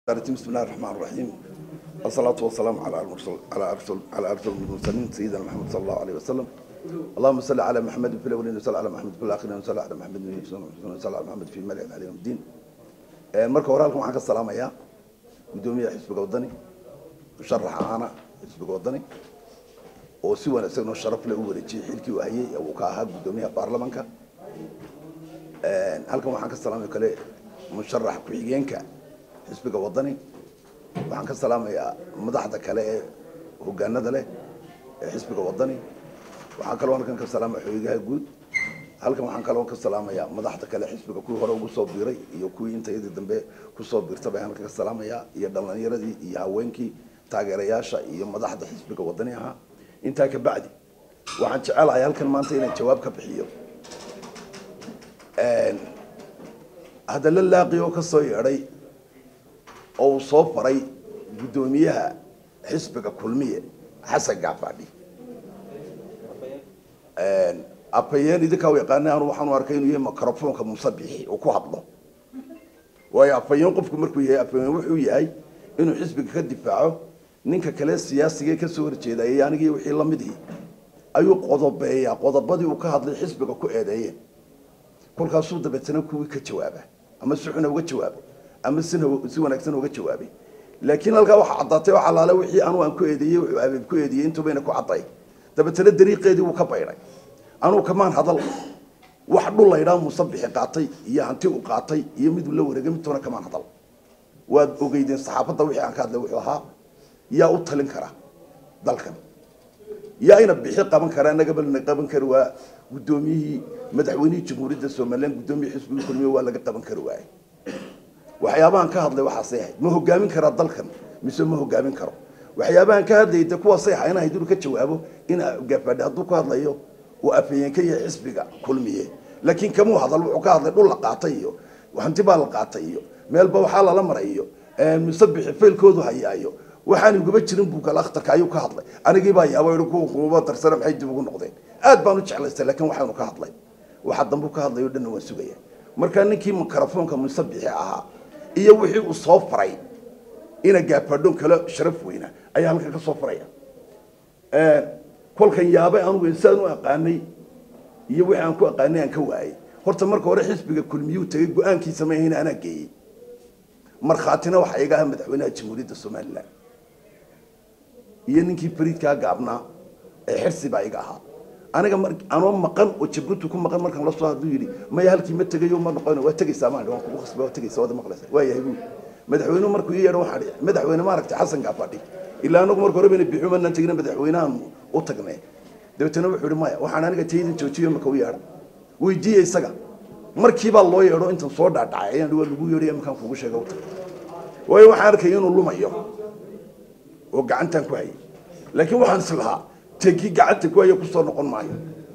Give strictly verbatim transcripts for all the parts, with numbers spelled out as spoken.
بسم الله الرحمن الرحيم. الصلاة والسلام على المرسل على أرسل على أرسل المرسلين سيدنا محمد صلى الله عليه وسلم. اللهم صل على محمد في الأولين وصل على محمد في الآخرين وصل على محمد وصل على محمد في الملأ عليهم الدين. مركب وراكم معك السلام يا قدومي حزب وطني وشرح أنا حزب وطني وسوى نسينا الشرف لأول شيء حلكي وهي وكاها قدومي برلمانك. هلكم معك السلام يكلي مشرح كويجينك حزب وطني waxaan ka salaamayaa madaxda kale ee hoggaanada leh ee xisbiga wadani waxaan kaloo halkan ka salaamayaa xogaha guud halkan waxaan kaloo ka salaamayaa madaxda kale xisbiga kuwii hore ugu soo biiray iyo kuwii intayada dambe ku soo biirtay baan halkan ka salaamayaa iyo dhalinyaradii iyo haweenkii taageerayaasha iyo madaxda xisbiga wadani aha inta ka bacdi waxaan jecelahay halkan maanta inaan jawaab ka bixiyo een hada la laaqiyo ka soo yeeray oo soo faray gudoomiyaha xisbiga kulmiye xasan gaafadhi een apayeen idinka way yaqaanaan waxaan u arkay inuu yahay mikrofoonka musabixi oo ku hadlo way apayeen qofku markuu yahay apayeen wuxuu yahay inuu xisbiga ka difaaco ninka kale siyaasiga ka soo horjeeday anigii wixii la mid ah ayuu qodobeeyaa qodobadii uu ka hadlay xisbiga ku eedeeyeen kolkaas uu dabeetana kuwii ka jawaaba ama suxuna uga jawaabo ama si wanaagsan uga jawaabay laakiin halka waxa cadaatay waxa laala wixii aanu aan ku eedeeyay wuxuu aabib ku eedeeyay intuu bayna ku caday dabatana dariiqeedii uu ka bayray aanu kamaan hadal wax dhul leeyahay musabixi qaatay iyo hanti uu qaatay iyo mid la wareegay mid toona kamaan hadal waad ogeydeen saxaafada wixii aan ka hadlay wuxuu ahaa yaa u talin kara dalkan yaa ina bixi qaban kara anaga balna qaban kara waa gudoomiyihii madaxweynihii jamhuuriyadda Soomaaliland gudoomiyihii xisbiga kulmiye waa laga qaban kara waay waxyaabahan ka hadlay waxa saxay ma hogaamin kara dalkan mise ma hogaamin karo waxyaabahan ka hadlay kuwa saxay in ay dul ka jawaabo in gafadh haduu ka hadlayo oo afayeen ka yahay xisbiga kulmiye laakiin kamu hadal wuxuu ka hadlay dhul la qaatay iyo waxanti baa la qaatay iyo meelba waxa la marayo ee musabixi feelkoodu hayaayo waxaan uga jirin buu kala akhtarka ayuu ka hadlay anigii baa yaabay ku kuma tarsana maxay dib ugu noqdeen aad baan u jeclaystay laakiin waxaanu ka hadlay waxa dambu ka hadlayo dhan waan sugaya marka ninkii mikrofoonka musabixi ahaa iyo wixii uu soo faray ina gaafadhon kala sharaf weyna ayaa halka ka soo faraya ee kolkan yaabay aanu insaan u aqaanay iyo wixii aan ku aqaanay aan ka waayay horta marka hore xisbiga kulmiyu tagay go'aankiisa ma ahayn ana geeyay markhaatina waxa iga ah madaxweynaha jamhuuriyadda Soomaaliland iyo ninkii fariidka gaabna ee xirsi baa iga ahaa aniga mar anoo maqan oo jabrutu ku maqan markan la soo haduu yiri ma halkii ma tagayo ma noqon waa tagaysaa ma waan ku qasbay waa tagaysaa wada maqlaysaa waa yahay madaxweynuhu markuu yeero waxa madaxweyne ma aragtay xasan gaafadhi ilaa anagu markii hore bixi ma nan tagina madaxweynahan u tagnay dabeetana wuxuu yiri maya waxaan aniga taydin joojiyo ma ka yeero weydiiyay isaga markii baa loo yeero inta soo dhaadhacay ayaan lagu yeeray markan kugu sheego way waxaan arkay inuu lumayo oo gacantan ku hayay laakiin waxaan islahaa تجي قعدت كويه كسر نقول معي.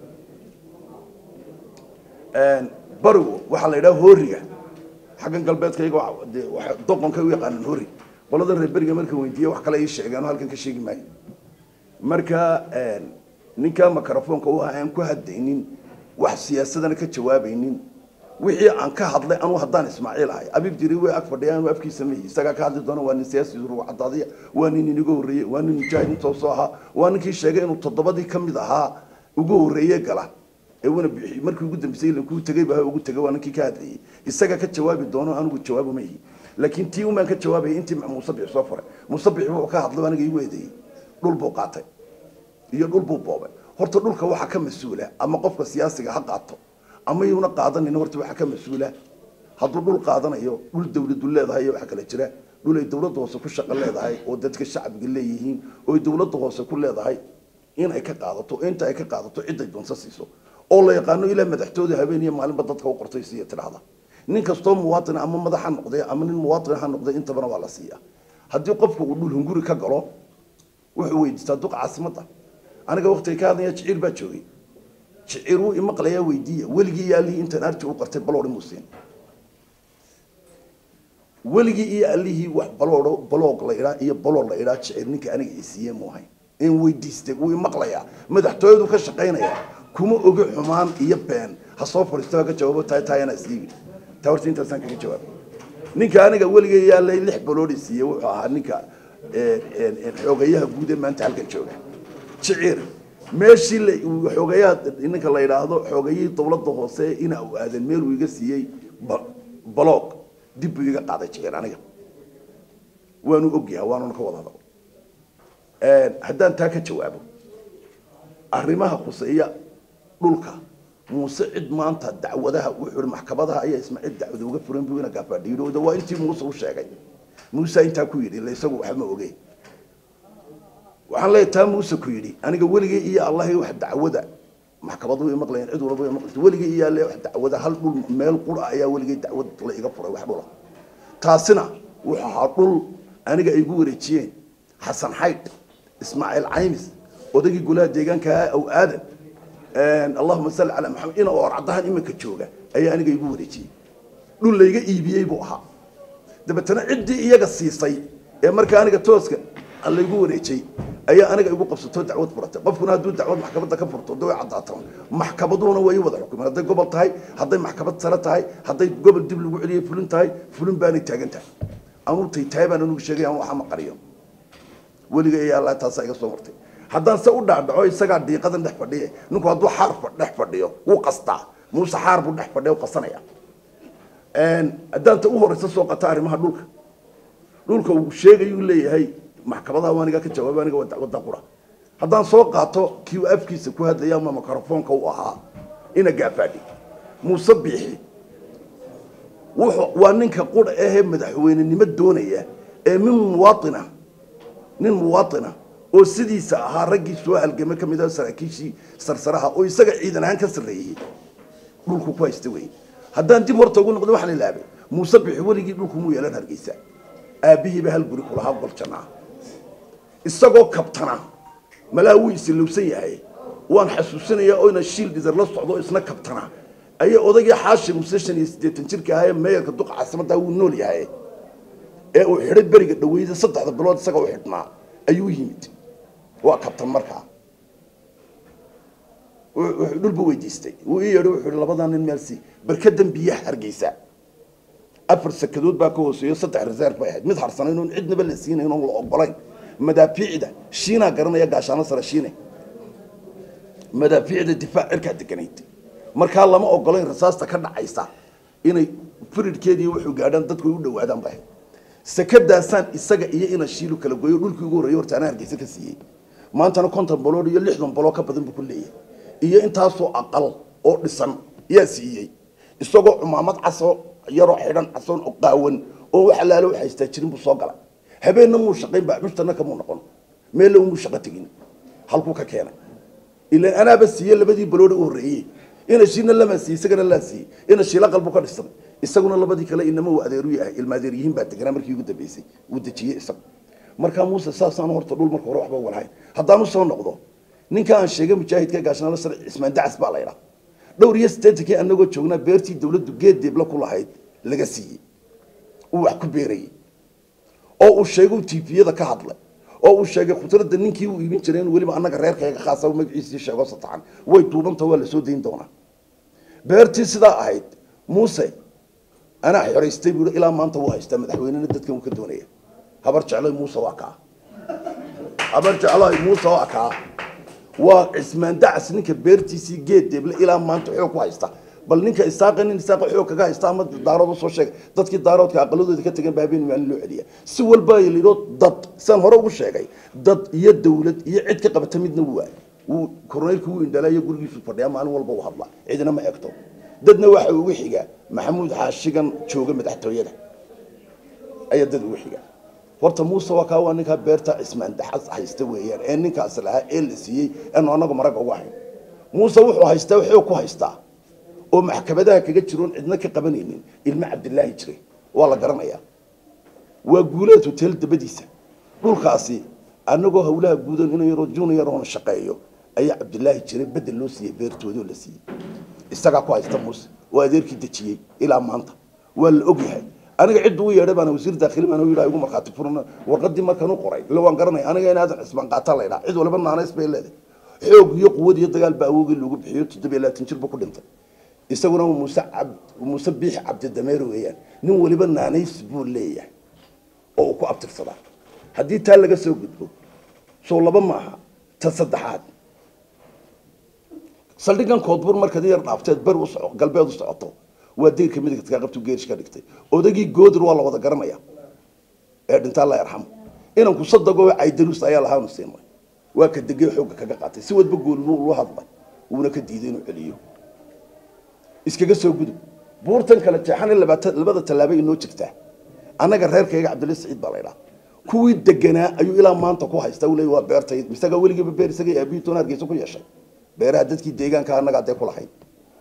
برو وحلا يدا هورية حقن قلبت كي ضقن كويه قان هوري والله ذا البرجة مركب ويديه وحكلا يشيء قالوا هالكن كشيء معي مركا نكا ميكروفون كوها أم كهدينين وحسياسة أنا كتجوابينين وحي عن كهض لي أنا وحضان إسماعيل هاي أبي بدري وأكبر ديان وأبكي سميه سجى كهض دنا وأنا سياسي يروح عضاضية وأنا نجوري وأنا نجاهد توصاها وأنا كي شيء إنه تضبطي كم ذها وجوري قلا وأنا مركب جدا بسيل كنت تجيبها وقلت تجوا أنا كي كهذي السجى كتجواب دنا أنا قلت جوابه ميه لكن تيو ما كتجوابه أنت مع مصبح صفر مصبح هو كهض وأنا جي ويدي دول بوقاته يدول بوبابه هرت دول كوا حكم مسؤولة أما قف سياسي حق عطه أما يونا قاعدين إنه ورتوا حكم مسؤولة هذول دول قاعدين أيوه دول دولة دولة هذا أيوه حكى الجرا دول الدولة توصل كل شغلة هذا هاي ودتك الشعب قل لي يهين والدولة توصل كل هذا هاي إن هيك قاعدته أنت هيك قاعدته عدة جنسيسه الله يقانو إلى ما تحتوي هبيني معلم بدتك وقرطيسية هذا نين كستوم مواطن أما ماذا حنقضي أما المواطن حنقضي أنت بنا ولا سيا هدي يقف ويقول هنقولي كجرا وحويد صدق عاصمته أنا جوقت كذا يشعر بتشوي شعروا إمقليا ويدية ولقي يالي أنت نرجع وقرت بلور المسلم ولقي يالي هو بلور بلوق ليرا هي بلور ليرا شعرني كأنك إسيا موهاي إن ويديستك وإمقليا ما تحتوي كشقينا يا كم أوجع حمان يبان هالصوف والستاك جوابه تاي تاي أنا سيجي تورتين ترسان كجواب ninka aniga weligay yaalay lix baloodi siiyay wuxuu ahaa ninka ee xogayaha guud ee maanta halkan jooga jiciir meeshii la xogayaha ninka la yiraahdo xogayii dawladda hoose ina uu aadan meel uu iga siiyay baloog dib uu iga qaaday jiciir aniga waanu ogyahay waanu ka wada hadal ee haddaan taa ka jawaabo arrimaha quseeya dhulka muuse cid maanta dacwadaha wuxuu maxkamadaha ayaa ismaaciil dacwada uga furan buu ina gaafadhiirooda waa intii muuse u sheegay muuse inta ku yiri la isagu waxa ma ogay waxaan leeyahay muuse ku yiri aniga weligay iyo allah wax dacwada maxkamadu ay maqlayeen cid walba ay maqlayeen weligay iyo allah wax dacwada hal dhul meel qura ayaa weligay dacwad la iga furay wax dhula taasina waxa dhul aniga ay igu wareejiyeen xasan xayd ismaaciil caymis odagii golaha deegaanka oo aadan ان اللهم صل على محمد إنا ورعدها إما كتشوجا أي أنا جاي يقول شيء دول اللي جاي يبي يبوها ده بتنا عدي إياه قصيصي يا مركا أنا جتوسك اللي يقول شيء أي أنا جاي يبغى قصة دعوة برته بفكنا دود دعوة محكمة كفرته دو عضاتهم محكمة دون ويا وضع حكم هذا قبل تاي هذا محكمة سنة تاي هذا قبل دبل وعليه فلان تاي فلان باني تاجن تاي أمور تي تاي بانو نشجع أمور حما قريم ولي جاي الله تاسع صورتي haddaan se u dhaadhaco isaga diiqadan dhex fadhiye ninku hadduu xarf dhex fadhiyo wuu qastaa muuse xaar buu dhex fadhiyo qasanaya een haddaan ta u horeysa soo qata arrimaha dhulka dhulka uu sheegayo leeyahay maxkamadaha waaniga ka jawaab aniga wada wada qura haddaan soo qaato kii afkiisa ku hadlaya ama mikrofoonka uu ahaa ina gaafadhi muuse bixi wuxuu waa ninka qura ee madaxweynenimo doonaya ee min muwaadina nin muwaadina oo sidiisa ahaa raggii soo halgamay kamid ah saraakiishii sarsaraha oo isaga ciidan ahaan ka sareeyay dhulku ku haystay way haddaan dib horta ugu noqdo waxaan ilaabay muuse bixi weligii dhulku muu yeelan hargeysa aabihiiba hal guri kula hab baljanaa isagoo kabtana malaawi islowsan yahay waan xasuusinayaa oo ina shiil dizar la socdo isna kabtana ay odagii xaashi muuse shan iyo siddeetan jirka ahaa meeyarka duq caasimada uu nool yahay ee uu xidhay bariga dhaweeyay saddexda bilood isaga u xidhnaa ayuu yimid waa kabtan markaa wuxuu dhulba weydiistay wuu ii yeedhay wuxuu labadan nin meel si barkadan biyaha hargeysa afar sakadood baa ka hooseeyo saddex reserve bay ahayd mid harsanay inuu cidnaba la siinay inuu la ogolayn madaafiicda shiina garanaya gaashaano sare shiine madaafiicda difaac irka deganayd markaa lama ogolayn rasaasta ka dhacaysa inay firidkeedii wuxuu gaadhan dadku u dhawaadaan bay sakadaasaan isaga iyo ina shiilu kala gooyo dhulkii ugu horeeyay horta aan hargeysa ka siiyay maantana konton balood iyo lixdan balood ka badan buu ku leeyahay iyo intaasoo aqal oo dhisan yaa siiyay isagoo cumaamad caso yaroo xidhan casoon oo qaawan oo waxa laalo waxa haystaa jirin buu soo galay habeenna muu shaqayn baa mushtana kama noqon meel uu shaqo tagin halku ka keenay ilaa ana bas siiyay labadii balood u horeeyay ina shiina lama siiyay isagana la siiyay ina shiila qalbu ka dhisan isaguna labadii kale inama uu adeeru yahay ilmaadeeriyiin baa tagnaa markii ugu dambeysay uu dajiyay isag marka muuse saasaan horta dhul marka hore waxba walahay haddaan soo noqdo ninka aan sheegay mujaahidka gaashanaal sar ismaan dacas baa la yiraahdaa dhowr iyo siddeetan anagoo joognaa beertii dawladdu geed deebla ku lahayd laga siiyay uu wax ku beeray oo uu sheegay tifiyada ka hadlay oo uu sheegay khudradda ninkii uu iibin jiray waliba anaga reerkayga khaas ah magaciisa sheego sataan way tuubanta waa la soo deyn doonaa beertii sidaa ahayd muuse أنا حريستي بقول إلى ما أنت وايست مدحوين ندتك ممكن دونية هبرت على موسى واقع هبرت على موسى واقع واسمان دعس نك بيرتي سي جيد بل إلى ما أنت حوك وايست بل نك إستاقن إستاق حوك كا إستامد دارود وصوشك ضدك دارود كعقلود ذيك تجن بابين من اللوحدية سوى الباي اللي رود ضد سان هرو وشيء ضد يد دولة يعد كقبة تمد نواه وكورنيل كوين دلا يقول يوسف فرديا ما نقول بوه الله عندنا ما يكتب dadna waxa ugu xiga maxamuud xaashigan jooga madaxtooyada ay dad ugu xiga horta muuse waa ka waa ninka beerta ismaan daxas haysta weeyaan ee ninkaas laha ee la siiyay in anagu marag ugu hayn muuse wuxuu haystaa wuxuu ku haystaa oo maxkamadaha kaga jiroon cidna ka qabanaynin ilma cabdillaahi jiray waa la garanayaa waa guuleed hotel dabadiisa dhulkaasi anagoo hawlaha guudan inuu yaro junior oo shaqeeyo ayaa cabdillaahi jiray bedel loo siiyay beertooda la siiyay isaga ku haysta muuse waa adeerkii dajiyay ilaa maanta waa la og yahay aniga cid uu yeedhay baan wasiir dakhili baan yiraahdo igu marxaati furna warqadii markaan u qoray la waan garanay aniga inaadan isban qaata leeyahay cid walba naanays bay leedahay xoog iyo quwad iyo dagaal baa awoogi lagu bixiyo toddoba iyo labaatan jir buu ku dhintay isaguna muuse cabd muuse biix cabdi dameer weeyaan nin waliba naanays buu leeyahay oo ku abtirsada haddii taa laga soo gudbo soo laba maaha ta saddexaad saldhigan koodbur markaad yar dhaafteed bar u soco galbeed u socoto waa deerka midigta ka qabto geerish ka dhigtay odagii goodir waa la wada garanaya ee dhinta la yarxam inaan ku sadago ay darus ayaa lahaanu siinay waa ka degay xoog kaga qaatay si wadba goolmo loo hadlay uuna ka diiday inuu celiyo iskaga soo gudub buurtan kala jeexan labada labada talaabay inoo jirta anaga reerkayga Cabdullah Saciid baa leeyahay kuwii deganaa ayuu ilaa maanta ku haysta uu leeyahay waa beertay misaga weligiiba beer isaga ee biitoon argeysa ku yeeshay beeraha dadkii deegaanka anaga aday ku lahayn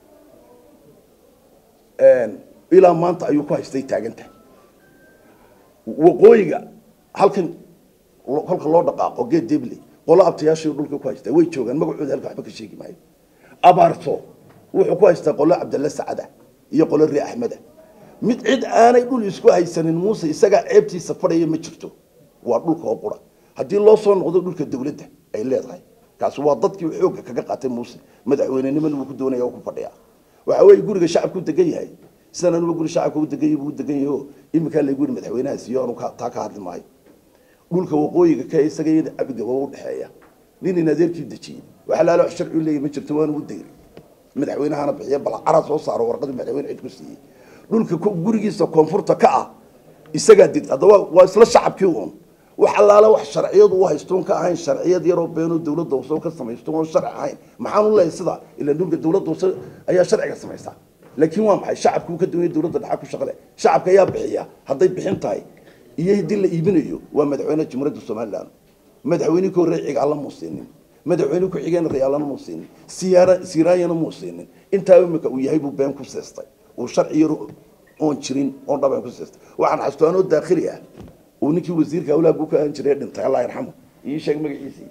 een ilaa maanta ayuu ku haystay taaganta waqooyiga halkan kolka loo dhaqaaqo geed deble qola abtiyaashii dhulka ku haystay way joogan magacooda halka waxba ka sheegi maayo abaarto wuxuu ku haystaa qola Cabdullah Saciid iyo qola Ri Ahmed mid cid aanay dhul isku haysanin Muuse isaga ceebtiisa fadhiya ma jirto waa dhulka oo qura hadii loo soo noqdo dhulka dawladda ay leedahay kaas waa dadkii xoog kaga qaatay Muuse madaxweynenimada uu ku doonaya oo ku fadhiya waxa way guriga shacabku degan yahay sanad uu guriga shacabku degan yahay uu degan yahay imika la guri madaxweynaha siyo anu ka taa ka hadli maayo dhulka waqooyiga ka isaga yada abiga waa u dhaxeeya nin inadeerkii dajiyay waxa la leeyahay sharci leeyahay ma jirto waan u deeray madaxweynahana bixiya bal aras soo saaro warqad madaxweyne cid ku siiyay dhulka gurigiisa koonfurta ka ah isaga did adoo waa isla shacabkii uun waxa laala wax sharciyadu u haystoon ka ahayn sharciyad yar oo beeno dawladda oo soo ka sameeysto oo sharci ahayn maxaan u leeyahay sida ila dhulka dawladda ayaa sharciga sameeysta laakiin waa maxay shacabku ka doonay dawladda dhaxal ku shaqale shacabka ayaa bixiya haday bixin tahay iyo hadii la iibinayo waa madaxweynaha Jamhuuriyadda Soomaaliland madaxweynaha ko reeciga alla muusinin madaxweynaha ku xigeen reeyalana muusinin siyaara siiraayana muusinin inta imika uu yahay buu been ku seestay oo sharci yar oo jirin oo dhaban ku seestay waxaan xastaano daakhili ah oo ninkii wasiirka awlaad ku kaan jiray dhintay Allah yarxamo ii sheeg magaciisa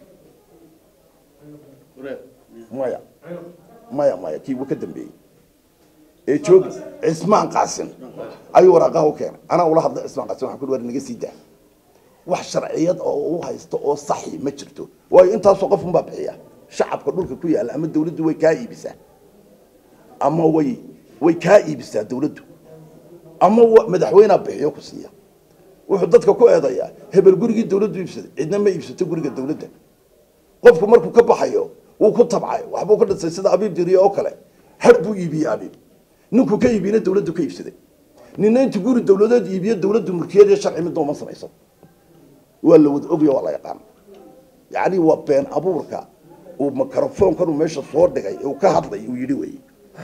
maya maya maya kii uu ka dambeeyay ee joog Ismaan Qaasim ayuu waraqaha u keenay ana ula hadlay Ismaan Qaasim waxa ku war naga sii daa wax sharciyad oo uu haysto oo saxi ma jirto way intaas qof un baa bixiya shacabka dhulka ku yaala ama dawladdu way ka iibisaa ama way way ka iibisaa dawladdu ama madaxweynaha bixiyo ku siiya wuxuu dadka ku eedayaa hebel gurigii dawladdu iibsaday cidna ma iibsato guriga dawladda qofku markuu ka baxayo uu ku tabcay waxba ka dhasay sida abiib diriyo oo kale har buu iibiyay abiib ninku ka iibina dawladdu ka iibsaday ninna inta guri dawladeed iibiyo dawladdu mulkiyeed sharci mid dooma samayso wala wad ogiyo wala yaqaan yaani waa been abuurka uu mikrofon kan meesha soo dhigay uu ka hadlay uu yiri way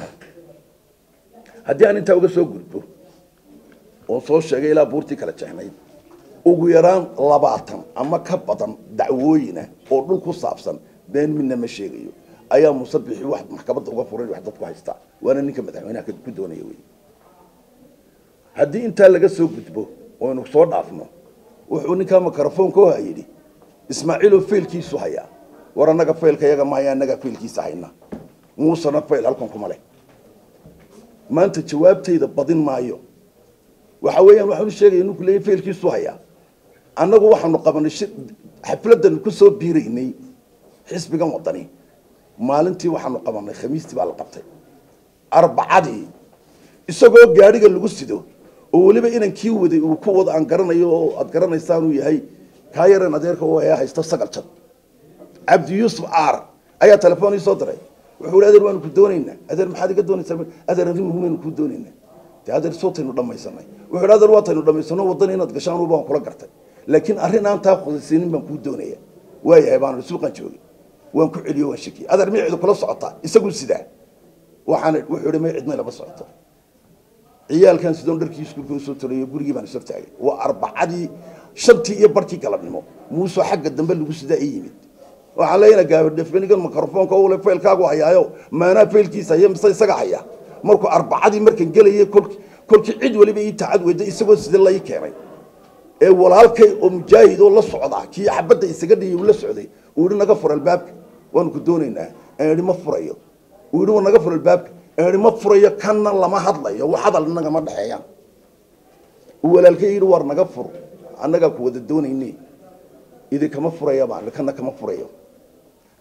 hadii aan inta uga soo gudbo oo soo sheegay ilaa buurtii kala jeexnay ugu yaraan labaatan ama ka badan dacwooyina oo dhul ku saabsan been midna ma sheegayo ayaa musabixi wax maxkamadda uga furay wax dadku haysta waana ninka madaxweynaha ku doonaya way hadii inta laga soo gudbo oo inuu soo dhaafno wuxuu ninka mikrofon ko hayiri Ismaaciil fiilkiisu haya war anaga fiilka yaga ma haya anaga fiilkiisa hayna Muuse na fiil halkan kuma leh maanta jawaabtayda badin maayo waxa weeyaan waxa uu sheegay inuu leeyahay fiilkiisu haya anagu waxaanu qabanay xafladan ku soo biireynay xisbigan wadani maalintii waxaanu qabanay khamiistii baa la qabtay arbacadii isagoo gaariga lagu sido oo waliba inaan kii waday uu ku wada aan garanayo oo aad garanaysaan uu yahay ka yaran adeerka oo ay haysto sagal jad Abdi Yusuf Aar ayaa telefoon ii soo diray wuxuu adeer waan ku doonaynaa adeer maxaad iga doonaysaa adeer arrin muhiim ku doonaynaa taa adeer sootaynu dhamaysanay wuxuu adeer waataynu dhamaysano wadan inaad gashaan oo baan kula gartay laakiin arrin aan taa khudaysiinin baan ku doonayaa waayahay baan suuqan joogay waan ku celiyo waan shaki adeer miicdu kula socota isagu sidaa waxaan wuxuu dhimay cidna laba socoto ciyaalkan sidoo dharkiis ku soo tiriyo gurigii baan soo taagay waa arbacadii shantii iyo barkii galabnimo Muuse xagga dambe lagu sidaa yimid waxa la yiraahdaa gabar dhafanigan mikrofoonka oo le faylkaagu hayaayo maana faylkiisa iyo mise isaga haya markuu arbacadii markan galay kolkii kolkii cid waliba ii taacad weeday isagoo sida la keenay ee walaalkay oo mujaahid oo la socda kii xabada isaga dhiyay la socday uu naga furo albaabka waan ku doonaynaa ee ma furayo uu naga furo albaabka ee ma furayo kanna lama hadlayo wax hadal naga ma dhaxeeyaan walaalkay ii war naga furo anaga ku wada doonaynay idin kama furayo baan kana kama furayo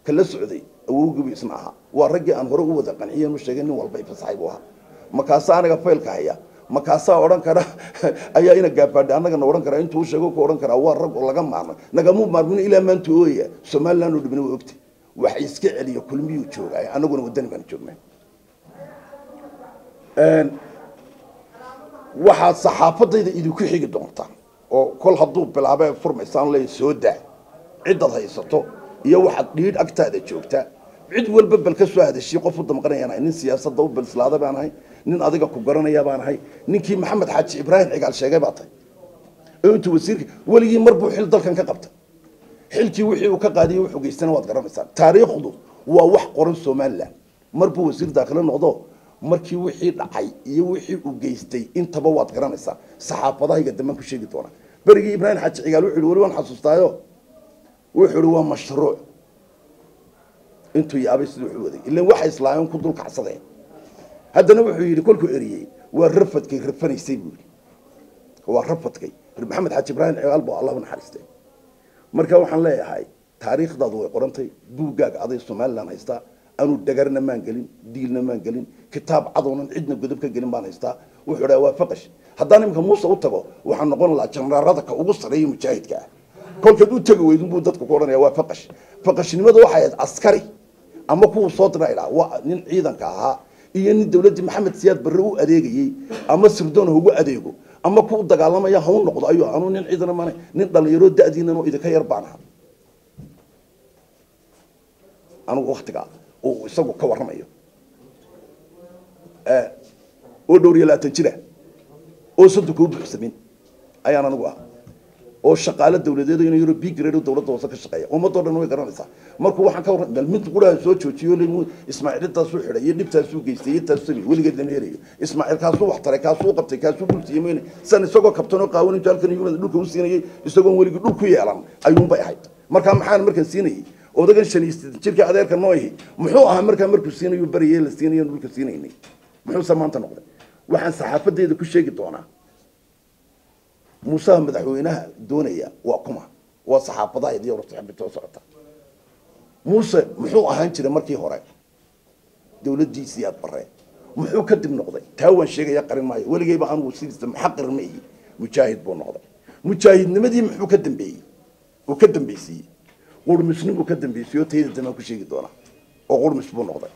kala socday awowgiiba isna ahaa waa raggii aan hore u wada qanciyeen u sheegay nin walba fasaxay buu ahaa markaasaa anaga faylka haya markaasaa odhan kara ayaa ina gaabaadhay annagana odhan kara intuu sheego ku odhan karaa waa rag oo laga maarmay nagamu maarmin ilaa maanta ooya Somaliland oo dhibna waa ogtay wax iska celiyo kulmiyuu joogay annaguna wadani baan joognay een waxa saxaafadayda idinku xigi doonta oo kol haduu bilaabay furmaysan leey soo daa cidad haysato iyo waxa dhiid agtaada joogta cid walba bal ka soo hadashay qof u damqanayana nin siyaasadda u bilslaada baan ahay nin adiga ku garanaya baan ahay ninkii maxamed xaaji ibraahim cigaal sheegay baa tay intuu wasiirka waligii marbu xil dalkan ka qabta xilkii wixii uu ka qaadiyay wuxuu geystana waad garanaysaa taariikhdu waa wax qoran Soomaaliland marbu wasiir daaqil noqdo markii wixii dhacay iyo wixii uu geystay intaba waad garanaysaa saxaafadaha daman ku sheegi doona barigi ibraahim xaaji cigaal wuxuu wali waan xasuustaayo wuxuu waa mashruuc intuu yaabay sidoo uu waday ilaa waxa islaayeen ku dul kacsadeen haddana wuxuu yiri kolku eriyay waa rafadkay rafanaysay buu waa rafadkay maxamed xaaji ibraahim cigaal baa Allah naxariistay marka waxaan leeyahay taariikhdaadu way qorantay buugaaga aday Soomaaliland haysta anu dagarna maan galin diilna maan galin kitaab cadoonan cidna godab ka galin baan haysta wuxuu dhaw waa faqash haddaan imka Muuse u tago waxaan noqon lahaa janraarada ka ugu sareeyay mujaahidka kolka uu tago weydin buu dadku ku oranaya waa faqash faqashnimadu waxa ay askari ama ku soo diray waa nin ciidanka ahaa iyo nin dawladda Maxamed Siyaad Barre u adeegayay ama sirdoon ugu adeego ama ku dagaalamaya haw noqdo ayuu aanu nin ciidan ma nin dhalinyaro daadiinana oo idinka yar baanaha anu waqtiga oo isagu ka waramayo ee oo dhowr iyo labaatan jira oo saddex ku buuxsamin ayaan anigu ah oo shaqaale dawladeed inuu yiro big grade dawladda hoose ka shaqeeya ummadoo dhan way garanaysaa markuu waxaan ka waran dal mid quraha soo joojiyo leeyahay Ismaaciil taas uu xidhay dibtaas uu geystay taas sabi waligeed lama heerayo Ismaaciil kaas uu wax taray kaas uu qabtay kaas uu dhultiimay san isagoo kabtano qaawan inta halkan yimid dhulka uu siinayay isagoo waligeed dhulku yeelan ayuun bay ahayd marka maxaan markan siinayay odagan shaniistii jirka adeerka nooyay muxuu ahaa marka markuu siinayo bariyay la siinayo dhulka siinaynay muxuu samaanta noqday waxaan saxaafadeeda ku sheegi doonaa Muuse madaxweynaha doonaya waa kuma waa saxaafadaha iyo warsaxaabta socota Muuse muxuu ahaan jiray markii hore dawladdiisii aad barray muxuu ka dib noqday taawan sheegaya qarin maayo waligeyba aan uu sidii muxaqir ma yihi mujaahid buu noqday mujaahidnimadii muxuu ka dambeeyay oo ka dambeysay qurmisnimu ka dambeysay oo tayada dama ku sheegi doona oo qurmis buu noqday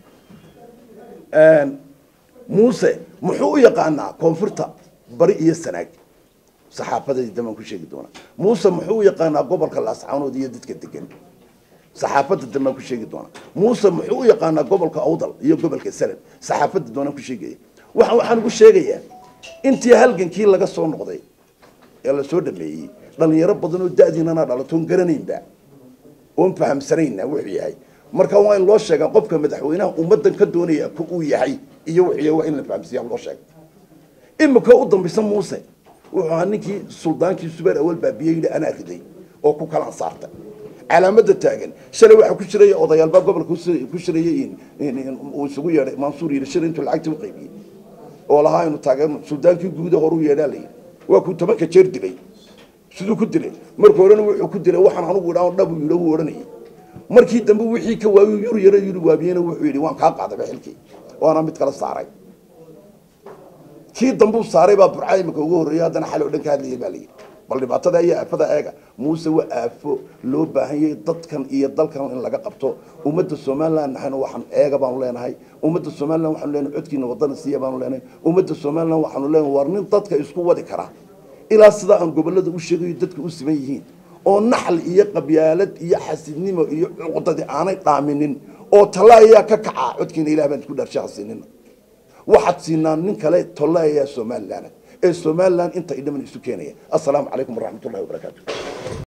een Muuse muxuu u yaqaanaa koonfurta bari iyo sanaag saxaafadii dama ku sheegi doona Muuse muxuu u yaqaanaa gobolka Laascaanood iyo dadka degan saxaafadda dama ku sheegi doona Muuse muxuu u yaqaanaa gobolka Awdal iyo gobolka Salad saxaafadda doona ku sheegay waxa waxaan ugu sheegayaa intii halgankii laga soo noqday ee la soo dhameeyay dhalinyaro badan oo daadiinana dhalato garanaynba oo fahamsanayna wuxuu yahay marka waa in loo sheegaa qofka madaxweynaha ummadan ka doonaya ku uu yahay iyo wuxuu waa in la fahamsiyaa loo sheego imika u dambaysan Muuse wuxuu ninkii suldaankii Subayr awal baabiyay ana riday oo ku kala saartay calaamada taagan shalay waxa ku jiray odayalba gobolka ku shirayay in uu isugu yeeray Mansuur iyo shir intuu lacagta u qaybiyay oo lahaa inuu taagan suldaankii guud horu yeedhalay waa ku tobanka jeer dilay sidoo ku dilay markii horena wuxuu ku dilay waxaan anigu dhaw dhab u yiraahdo oranay markii dambe wixii ka waayo yuru yara yuru waabiyana wuxuu yiri waan ka qaaday xilkii waana mid kala saaray kii dambu saaray baa burcay markii ugu horeeyay hadana xal oo dhan ka hadlayay baa leeyahay bal dhibaatada ay afada eega Muuse waa aafo loo baahan yahay dadkan iyo dalkan in laga qabto ummadda Soomaaliland naxana waxaan eega baan leenahay ummadda Soomaaliland waxaan leenahay codkiina wadana siiya baan leenahay ummadda Soomaaliland waxaan leenahay war nin dadka isku wadi kara ilaa sida aan gobolada u sheegay dadka u siman yihiin oo naxal iyo qabyaalad iyo xasidnimo iyo cuqdadi aanay dhaaminin oo talaaya ka kaca codkiina Ilaahay baan isku dharshaxsiinin waxaad siinaan nin kale talaaya Soomaaliland ee Soomaaliland inta idhaman isu keenaya assalaamu calaykum waraxmatullaahi wabarakaatuh